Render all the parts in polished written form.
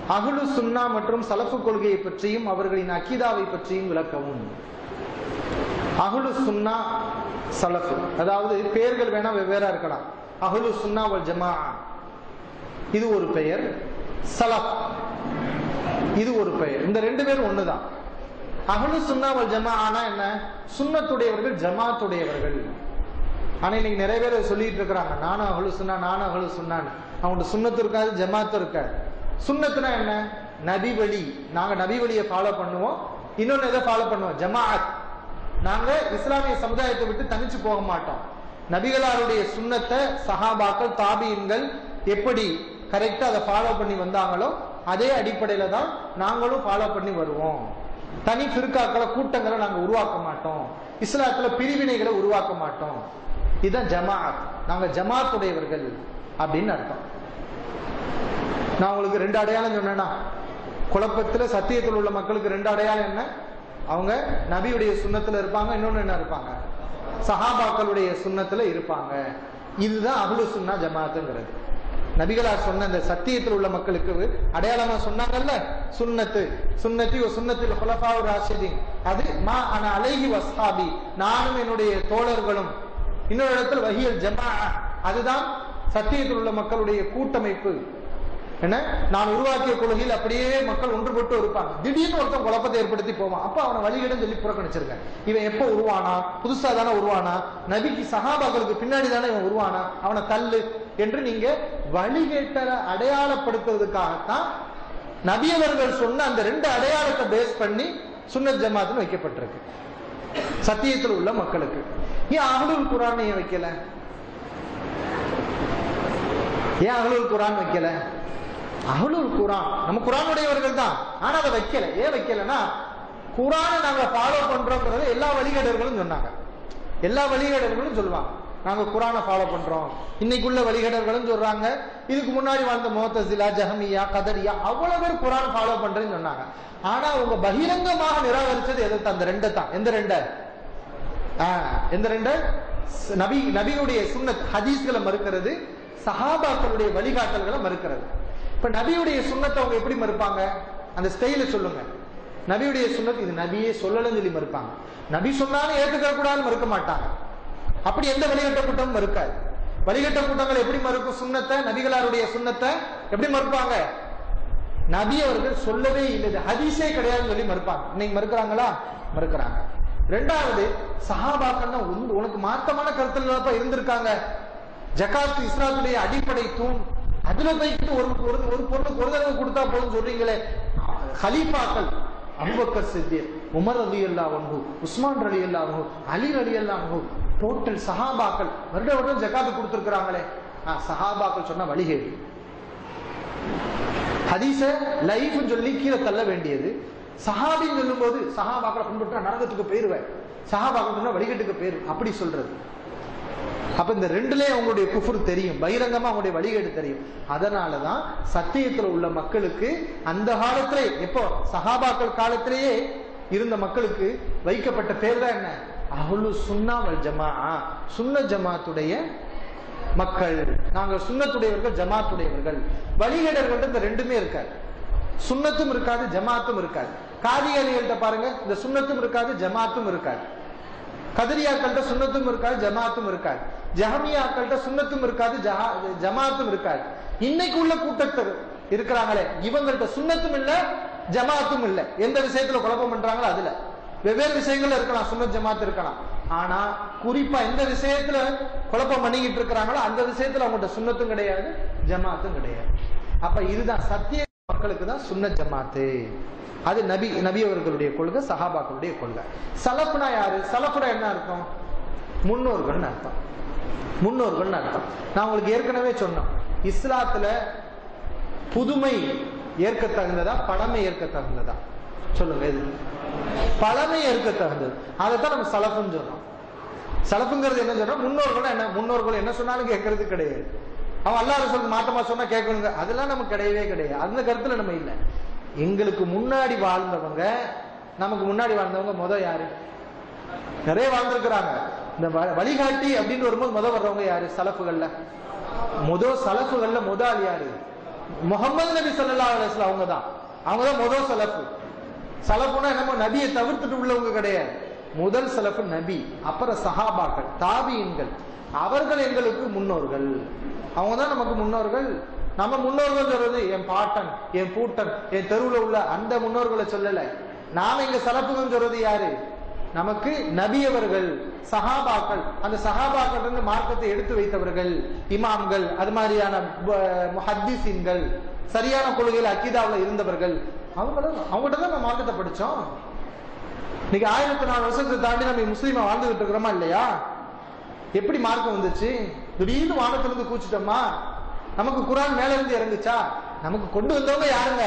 அஹ்லு சுன்னா மற்றும் சலஃபு கொள்கையை பற்றியும் அவர்களின் அகீதாவை பற்றியும் விளக்கவும். அஹ்லு சுன்னா சலஃபு, அதாவது பெயர்கள் வேணா வெவ்வேறா இருக்கலாம். அஹ்லு சுன்னா வல் ஜமாஅ இது ஒரு பெயர், சலஃப் இது ஒரு பெயர். இந்த ரெண்டு பேரும் ஒண்ணுதான். அஹ்லு சுன்னா வல் ஜமாஅனா என்ன? சுன்னத்துடையவர்கள், ஜமாத்துடையவர்கள். ஆனா இன்னைக்கு நிறைய பேர் சொல்லிட்டு இருக்கிறாங்க, நானும் அஹ்லு சுன்னா, நானும் அஹ்லு சுன்னான்னு. அவங்கள்ட்ட சுன்னத்து இருக்காது, ஜமாத்து இருக்காது. சுன்னத்துனா என்ன? நபி வழி, நாங்க நபி வழியை ஃபாலோ பண்ணுவோம். இன்னொன்னு எதை ஃபாலோ பண்ணுவோம்? ஜமாஅத். நாங்க இஸ்லாமிய சமுதாயத்தை விட்டு தனிச்சு போக மாட்டோம். நபிகளாருடைய சுன்னத்தை சஹாபாக்கள், தாபீன்கள் எப்படி கரெக்டா அதை ஃபாலோ பண்ணி வந்தாங்களோ அதே அடிப்படையில தான் நாங்களும் ஃபாலோ பண்ணி வருவோம். தனி ஃபிர்காக்களை, கூட்டங்களை நாங்க உருவாக்க மாட்டோம். இஸ்லாத்துல பிரிவினைகளை உருவாக்க மாட்டோம். இதுதான் ஜமாஅத். நாங்க ஜமாத்துடையவர்கள் அப்படின்னு அர்த்தம். நான் உங்களுக்கு ரெண்டு அடையாளம் சொன்னேன்னா, குழப்பத்துல சத்தியத்தில் உள்ள மக்களுக்கு ரெண்டு அடையாளம் என்ன? அவங்க நபியுடைய சுன்னத்துல இருப்பாங்க, இன்னொன்னு என்ன இருப்பாங்க? சஹாபாக்களுடைய சுன்னத்துல இருப்பாங்க. இதுதான் அஹ்லு சுன்னா ஜமாத்துங்கிறது. நபிகளார் சொன்ன அந்த சத்தியத்தில் உள்ள மக்களுக்கு அடையாளமா சொன்னாங்கல்ல, சுன்னத்து சுன்னத்தி சுன்னத்தில் ஹுலஃபாஉர் ராஷிதீன், அது மா அன அலைஹி வஸ்ஹாபி, நானும் என்னுடைய தோழர்களும். இன்னொரு இடத்துல வஹியல் ஜமாஅ, அதுதான் சத்தியத்தில் உள்ள மக்களுடைய கூட்டமைப்பு. என்ன, நான் உருவாக்கிய கொள்கையில் அப்படியே மக்கள் ஒன்றுபட்டு இருப்பாங்க. திடீர்னு ஒருத்தன் குழப்பத்தை ஏற்படுத்தி போவான், அப்ப அவனை வழிகிடம் சொல்லி புறக்கணிச்சிருக்கேன். இவன் எப்ப உருவானா? புதுசா தானே உருவானா, நபிக்கு சஹாபாக்களுக்கு பின்னாடி தானே இவன் உருவானா, அவனை தள்ளு என்று நீங்க வழிகேட்டரை அடையாளப்படுத்துறதுக்காகத்தான் நபியவர்கள் சொன்ன அந்த ரெண்டு அடையாளத்தை பேஸ் பண்ணி சுன்னத் ஜமாத்துன்னு வைக்கப்பட்டிருக்கு சத்தியத்தில் உள்ள மக்களுக்கு. ஏன் அஹ்லுல் குர்ஆன் ஏன் வைக்கல? ஏன் அஹ்லுல் குர்ஆன் வைக்கல? அஹ்லுல் குர்ஆன் நம்ம குர்ஆனுடையவர்கள் தான், ஆனா அதை வைக்கல. ஏன் வைக்கலன்னா, குர்ஆனை நாங்க ஃபாலோ பண்றோம்ன்றது எல்லா வழிகேடர்களும் சொன்னாங்க. எல்லா வழிகேடர்களும் சொல்லுவாங்க நாங்க குர்ஆனை ஃபாலோ பண்றோம். இன்னைக்குள்ள வழிகேடர்களும் சொல்றாங்க. இதுக்கு முன்னாடி வாழ்ந்த முஅத்தஸிலா, ஜஹமியா, கதரியா அவ்வளவு பேர் குர்ஆன் ஃபாலோ பண்றேன்னு சொன்னாங்க. ஆனா அவங்க பகிரங்கமாக நிராகரிச்சது எதை? அந்த ரெண்டை தான். எந்த ரெண்ட? எந்த ரெண்ட? நபியுடைய சுன்னத் ஹதீஸ்களை மறுக்கிறது, சஹாபாக்களுடைய வழிகாட்டல்களை மறுக்கிறது. இப்ப நபியுடைய சுன்னத்தை அவங்க எப்படி மறுப்பாங்க? அந்த ஸ்டைல சொல்லுங்க. நபியுடைய சுன்னத் இது நபியே சொல்லலன்னு சொல்லி மறுப்பாங்க. நபி சொன்னாலும் ஏற்றுக்க கூடாதுன்னு மறுக்க மாட்டாங்க. அப்படி எந்த வழிகட்ட கூட்டமும் மறுக்காது. வழிகட்ட கூட்டங்கள் எப்படி மறுக்கும் சுன்னத்தை? நபிகளாருடைய சுன்னத்தை எப்படி மறுப்பாங்க? நபி அவர்கள் சொல்லவே இல்லை, ஹதீஸே கிடையாதுன்னு சொல்லி மறுப்பாங்க. இன்னைக்கு மறுக்கிறாங்களா? மறுக்கிறாங்க. ரெண்டாவது, சஹாபாக்கள்னா உனக்கு மாத்தமான கருத்துல இருந்திருக்காங்க. ஜகாத் இஸ்லாத்துடைய அடிப்படை தூண், அதுல போய்கிட்டு ஒரு பொருளுக்கு ஒரு தடவை கொடுத்தா போதும் சொல்றீங்களே. ஹலீஃபாக்கள் அபூபக்கர் சித்திக், உமர் ரலியல்லாஹு அன்ஹு, உஸ்மான் ரலியல்லாஹு அன்ஹு, அலி ரலியல்லாஹு அன்ஹு, டோட்டல் சஹாபாக்கள் வருட வருடம் ஜகாத் கொடுத்திருக்கிறாங்களே. சஹாபாக்கள் சொன்ன வழிகேடு. ஹதீஸ லைஃப் சொல்லி கீழே தள்ள வேண்டியது. சஹாபின்னு சொல்லும் போது சஹாபாக்களை பின்பற்ற நரகத்துக்கு போயிருவேன், சஹாபாக்கள் சொன்ன வழிகேட்டுக்கு போயிரு அப்படி சொல்றது. அப்ப இந்த ரெண்டுலயே அவங்களுடைய குஃப்ர் தெரியும், பகிரங்கமா அவங்களுடைய வழிகேடு தெரியும். அதனாலதான் சத்தியத்துல உள்ள மக்களுக்கு அந்த காலத்திலே, எப்போ சஹாபாக்கள் காலத்திலேயே இருந்த மக்களுக்கு வைக்கப்பட்ட பேர் தான் என்ன? அஹ்லு சுன்னா வல் ஜமாஅ, சுன்ன ஜமாத்துடைய மக்கள். நாங்கள் சுன்னத்துடையவர்கள், ஜமாத்துடையவர்கள். வழிகேடர்கள் இந்த ரெண்டுமே இருக்காது. சுன்னத்தும் இருக்காது, ஜமாத்தும் இருக்காது. காதியானிகள்கிட்ட பாருங்க, இந்த சுன்னத்தும் இருக்காது, ஜமாத்தும் இருக்காது. கதரியாக்கள்கிட்ட சுன்னத்தும் இருக்காது, ஜமாத்தும் இருக்காது. ஜஹமியாக்கள்கிட்ட சுன்னத்தும் இருக்காது, ஜமாத்தும் இருக்காது. இன்னைக்கு உள்ள கூட்டத்தர் இருக்கிறாங்களே, இவங்கள்ட்ட சுன்னத்தும் இல்ல, ஜமாத்தும் இல்ல. எந்த விஷயத்துல குழப்பம் பண்றாங்களோ அதுல வெவ்வேறு விஷயங்கள் இருக்கலாம், சுன்னத் ஜமாத் இருக்கலாம். ஆனா குறிப்பா எந்த விஷயத்துல குழப்பம் பண்ணிக்கிட்டு இருக்கிறாங்களோ அந்த விஷயத்துல அவங்கள்ட்ட சுன்னத்தும் கிடையாது, ஜமாத்தும் கிடையாது. அப்ப இதுதான் சத்திய மக்களுக்கு தான் சுன்னத் ஜமாத்து. அது நபி அவர்களுடைய கொள்கை, சஹாபாக்களுடைய கொள்கை. சலஃப்னா யாரு? சலஃப்னா என்ன அர்த்தம்? முன்னோர்கள் அர்த்தம். முன்னோர்கள் அர்த்தம். நான் உங்களுக்கு ஏற்கனவே சொன்னோம், இஸ்லாத்துல புதுமை ஏற்க தகுந்ததா, பழமை ஏற்க தகுந்ததா? சொல்லுங்க. எது பழமை ஏற்க தகுந்தது? அதைத்தான் நம்ம சலஃப்னு சொல்றோம். சலஃப்ங்கிறது என்ன சொல்றோம்? முன்னோர்கள் என்ன, முன்னோர்கள் என்ன சொன்னாலும் கேட்கறது கிடையாது. அவன் அல்லாஹ் ரசூல் மாத்தமா சொன்னா கேட்கணுங்க, அதெல்லாம் நமக்கு கிடையவே கிடையாது. அந்த கருத்துல நம்ம இல்லை. எங்களுக்கு முன்னாடி வாழ்ந்தவங்க, நமக்கு முன்னாடி வாழ்ந்தவங்க முதல் யாரு? நிறைய வாழ்ந்திருக்கிறாங்க. இந்த வழிகாட்டி அப்படின்னு வரும்போது முதல் வர்றவங்க யாரு? சலஃபுகள்ல சலஃபுகள்ல முதல் யாரு? முகமது நபி ஸல்லல்லாஹு அலைஹி வஸல்லம் அவங்க தான் முதல் சலஃபு. சலஃபுனா என்னமோ நபியை தவிர்த்துட்டு உள்ளவங்க கிடையாது. முதல் சலஃபு நபி, அப்புறம் சஹாபாக்கள், தாபியின்கள், அவர்கள் எங்களுக்கு முன்னோர்கள். அவங்க தான் நமக்கு முன்னோர்கள். நம்ம முன்னோர்கள் சொல்றது என் பாட்டன், என் பூட்டன், என் தெருவில் உள்ள அந்த முன்னோர்களை சொல்லல. நாம இங்க சலப்புகள் சொல்றது யாரு? நமக்கு நபியவர்கள், சஹாபாக்கள், அந்த சஹாபாக்கள் இருந்து மார்க்கத்தை எடுத்து வைத்தவர்கள், இமாம்கள், அது மாதிரியான முஹத்திஸீன்கள், சரியான கொள்கையில் அக்கீதாவில் இருந்தவர்கள், அவங்ககிட்ட தான் நம்ம மார்க்கத்தை படிச்சோம். இன்னைக்கு 1400 வருஷத்தை தாண்டி நம்ம முஸ்லீமா வாழ்ந்துகிட்டு இருக்கிறோமா இல்லையா? எப்படி மார்க்கம் வந்துச்சு? திடீர்னு வானத்திலிருந்து கூச்சிட்டோமா? நமக்கு குரான் மேல இருந்து இறங்குச்சா? நமக்கு கொண்டு வந்தவங்க யாருங்க?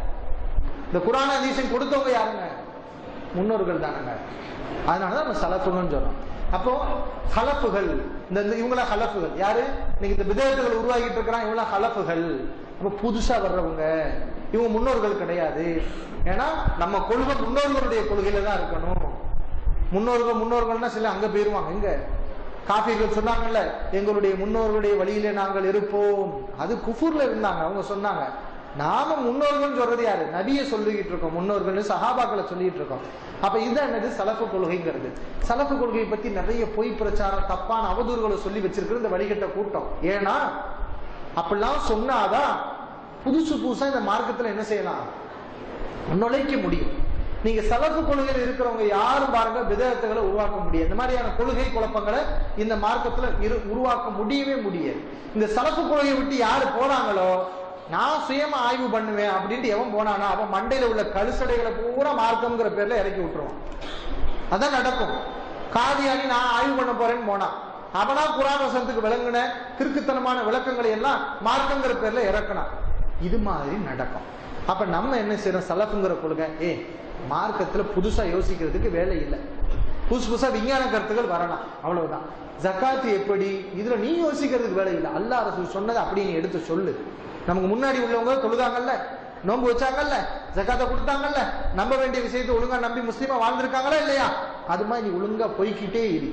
இந்த குரான் ஹதீஸை கொடுத்தவங்க யாருங்க? முன்னோர்கள் தானுங்க. அதனாலதான் நம்ம சலஃபுகள்னு சொல்றோம். அப்போ ஹலஃபுகள், இந்த இவங்களா ஹலஃபுகள் யாரு? இன்னைக்கு இந்த விதத்துகள் உருவாகிட்டு இருக்கிறான், இவங்களா ஹலஃபுகள். அப்ப புதுசா வர்றவங்க இவங்க முன்னோர்கள் கிடையாது. ஏன்னா நம்ம கொள்கை முன்னோர்களுடைய கொள்கையில தான் இருக்கணும். முன்னோர்கள்னா சில அங்க போயிருவாங்க. எங்க காஃபிர்கள் சொன்னாங்கல்ல, எங்களுடைய முன்னோர்களுடைய வழியிலே நாங்கள் இருப்போம், அது குஃபூர்ல இருந்தாங்க. அவங்க சொன்னாங்க. நாம முன்னோர்கள் சொல்றது யாரு? நபியை சொல்லிக்கிட்டு இருக்கோம், முன்னோர்கள் சஹாபாக்களை சொல்லிட்டு இருக்கோம். அப்ப இதுதான் என்னது சலஃபு கொள்கைங்கிறது. சலஃபு கொள்கையை பத்தி நிறைய பொய் பிரச்சாரம், தப்பான அவதூறுகளை சொல்லி வச்சிருக்கிற இந்த வழிகட்ட கூட்டம். ஏன்னா அப்படிலாம் சொன்னாதான் புதுசு புதுசா இந்த மார்க்கத்துல என்ன செய்யலாம், நுழைக்க முடியும். நீங்க சலஃபு கொள்கையில் இருக்கிறவங்க யாரும் பாருங்க விதத்துகளை உருவாக்க முடியாது. இந்த மாதிரியான கொள்கை குழப்பங்களை இந்த மார்க்கத்துல உருவாக்க முடியவே முடியாது. இந்த சலஃபு கொள்கையை விட்டு யாரு போறாங்களோ, நான் சுயமா ஆய்வு பண்ணுவேன் அப்படின்ட்டு எவன் போனானா அவன் மண்டையில உள்ள கழுசடைகளை பூரா மார்க்கம்ங்கிற பேர்ல இறக்கி விட்டுருவான். அதான் நடக்கும். காதியானி நான் ஆய்வு பண்ண போறேன்னு போனான், அவனா குர்ஆன் வசனத்துக்கு விளங்குன கிறுக்குத்தனமான விளக்கங்களை எல்லாம் மார்க்கங்கிற பேர்ல இறக்கணும். இது மாதிரி நடக்கும். அப்ப நம்ம என்ன செய்யறோம்? சலஃபுங்கிற கொள்கை மார்க்கத்துல புதுசா யோசிக்கிறதுக்கு வேலை இல்லை. புதுசு புதுசா விஞ்ஞான கருத்துக்கள் வரலாம், அவ்வளவுதான். ஜக்காத்து எப்படி, இதுல நீ யோசிக்கிறதுக்கு வேலை இல்லை. அல்லாஹ் ரசூல் சொன்னதை அப்படி நீ எடுத்து சொல்லு. நமக்கு முன்னாடி உள்ளவங்க தொழுதாங்கல்ல, நோன்பு வச்சாங்கல்ல, ஜக்காத்தை கொடுத்தாங்கல்ல, நம்ப வேண்டிய விஷயத்தை ஒழுங்கா நம்பி முஸ்லீமா வாழ்ந்திருக்காங்களா இல்லையா? அது மாதிரி நீ ஒழுங்கா போய்கிட்டே இரு.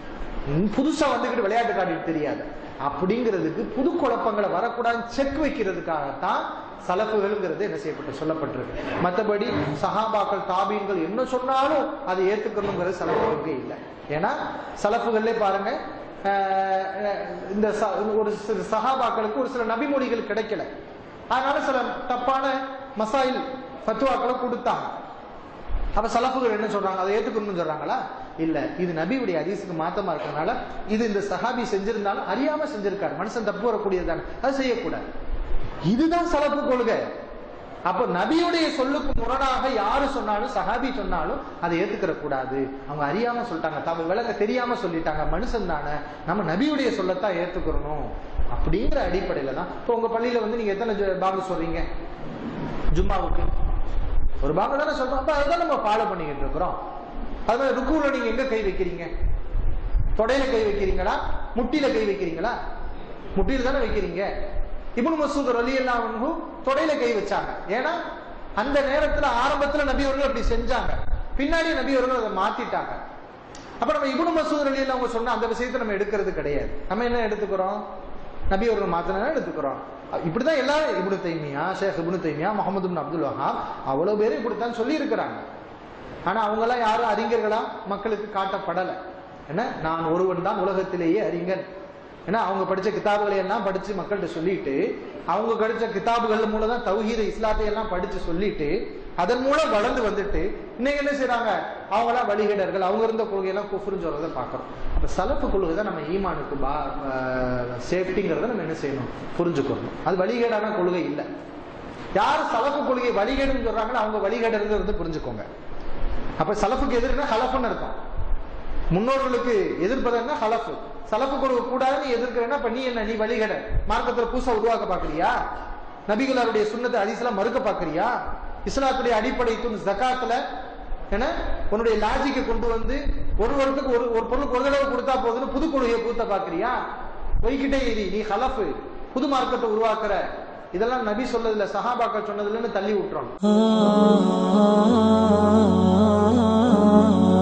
புதுசா வந்துகிட்டு விளையாட்டு காட்டிட்டு தெரியாது அப்படிங்கிறதுக்கு, புது குழப்பங்களை வரக்கூடாதுன்னு செக் வைக்கிறதுக்காகத்தான் சலஃபுகள்ங்கிறது என்ன செய்யப்பட்டு சொல்லப்பட்டிருக்கு. மற்றபடி சஹாபாக்கள், தாபீன்கள் என்ன சொன்னாலும் அதை ஏத்துக்கணுங்கிறது சலஃபுகளுக்கு இல்லை. ஏன்னா சலஃபுகள்லே பாருங்க, இந்த ஒரு சில சஹாபாக்களுக்கு ஒரு சில நபிமொழிகள் கிடைக்கல, அதனால சில தப்பான மசாயில் ஃபத்வாக்களை கொடுத்தாங்க. அப்ப சலஃபுகள் என்ன சொல்றாங்க? அதை ஏத்துக்கணும்னு சொல்றாங்களா? இல்ல, இது நபியுடைய ஹதீஸுக்கு மாத்தமா இருக்கிறதுனால, இது இந்த சஹாபி செஞ்சிருந்தாலும் அறியாம செஞ்சிருக்காரு, மனுஷன் தப்பு வரக்கூடியதுதானே, அது செய்யக்கூடாது. இதுதான் சலஃபு கொள்கை. அப்ப நபியுடைய சொல்லுக்கு முரணாக யாரு சொன்னாலும், சஹாபி சொன்னாலும் அதை ஏத்துக்கிற கூடாது. அவங்க அறியாம சொல்லிட்டாங்க, தவறு விளங்க தெரியாம சொல்லிட்டாங்க, மனுஷன் தானே, நம்ம நபியுடைய சொல்லத்தான் ஏத்துக்கிறணும் அப்படிங்கிற அடிப்படையில தான். இப்போ உங்க பள்ளியில வந்து நீங்க எத்தனை பாங்கு சொல்றீங்க? ஜும்மாவுக்கு ஒரு பாங்கு தானே சொல்றோம். அப்ப அதுதான் நம்ம ஃபாலோ பண்ணிக்கிட்டு இருக்கிறோம். அது ருக்குல நீங்க எங்க கை வைக்கிறீங்க? தொடையில கை வைக்கிறீங்களா, முட்டியில கை வைக்கிறீங்களா? முட்டியில தானே வைக்கிறீங்க. இப்னு மஸ்ஊத் ரலியல்லாஹு அன்ஹு தொடையில கை வச்சாங்க. ஏன்னா அந்த நேரத்துல ஆரம்பத்துல நபி அவர்கள் அப்படி செஞ்சாங்க, பின்னாடி நபி அவர்கள் அதை மாத்திட்டாங்க. அப்ப நம்ம இப்னு மஸ்ஊத் ரலியல்லாஹு அன்ஹு சொன்ன அந்த விஷயத்தை நம்ம எடுக்கிறது கிடையாது. நம்ம என்ன எடுத்துக்கிறோம்? நபி அவர்கள் மாத்தினா எடுத்துக்கிறோம். இப்படிதான் எல்லாரும், இப்னு தைமியா, ஷேக் இப்னு தைமியா, முஹம்மது இப்னு அப்துல் வஹாப், அவ்வளவு பேரும் இப்படித்தான் சொல்லி இருக்கிறாங்க. ஆனா அவங்க எல்லாம் யாரும் அறிஞர்களா மக்களுக்கு காட்டப்படலை. என்ன, நான் ஒருவன் தான் உலகத்திலேயே அறிஞன். ஏன்னா அவங்க படிச்ச கிதாபுகளை எல்லாம் படிச்சு மக்கள்கிட்ட சொல்லிட்டு, அவங்க படிச்ச கிதாபுகள் மூலம் தான் தௌஹீத இஸ்லாத்தை எல்லாம் படிச்சு சொல்லிட்டு, அதன் மூலம் வளர்ந்து வந்துட்டு இன்னைக்கு என்ன செய்யறாங்க? அவங்களாம் வழிகேடர்கள், அவங்க இருந்த கொள்கையெல்லாம் குஃப்ருன்னு சொல்றதை பாக்குறோம். அப்ப சலஃபு கொள்கை தான் நம்ம ஈமானுக்கு சேஃப்டிங்கிறத நம்ம என்ன செய்யணும்? புரிஞ்சுக்கணும். அது வழிகேடான கொள்கை இல்லை. யார் சலஃபு கொள்கை வழிகேடுன்னு சொல்றாங்களோ அவங்க வழிகேடுங்கிறது புரிஞ்சுக்கோங்க. அப்ப சலஃபுக்கு எதிர்னா ஹலஃப்னு இருக்கும். முன்னோர்களுக்கு எதிர்ப்பதுன்னா ஹலஃபு. சலஃபு கொள்கை கூடாதுன்னு எதிர்க்கிறேன்னா அப்ப நீ என்ன? நீ வழிகேட மார்க்கத்துல புதுசா உருவாக்க பாக்குறியா? நபிகளாருடைய சுன்னத்தை ஹதீஸ்லாம் மறுக்க பாக்குறியா? இஸ்லாத்துடைய அடிப்படை தூண் ஜகாத்துல என்ன உன்னுடைய லாஜிக்கை கொண்டு வந்து ஒருவருக்கு ஒரு பொருளுக்கு ஒரு தடவை கொடுத்தா போதுன்னு புது கொள்கையை பூத்த பாக்குறியா? போய்கிட்டே இரு, நீ ஹலஃபு, புது மார்க்கத்தை உருவாக்குற. இதெல்லாம் நபி சொன்னதுல, சஹாபாக்கள் சொன்னதுலன்னு தள்ளி விட்டுறோம்.